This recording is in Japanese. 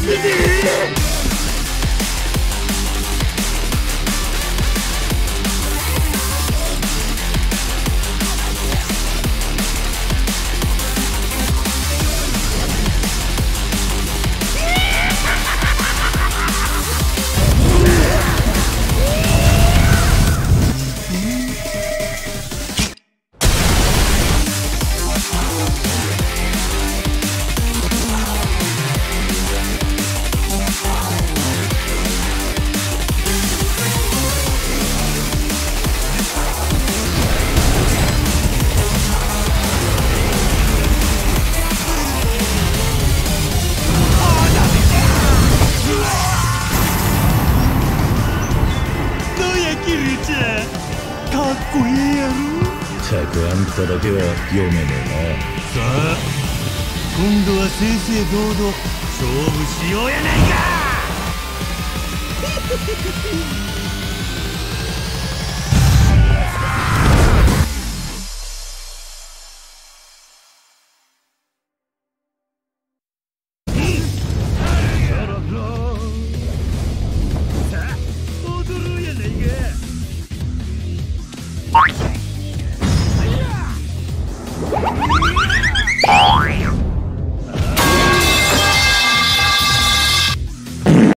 かっこいいやろ。 たくあんただけは読めねえな。 さあ今度は正々堂々勝負しようやないか。さあ踊ろうやないか。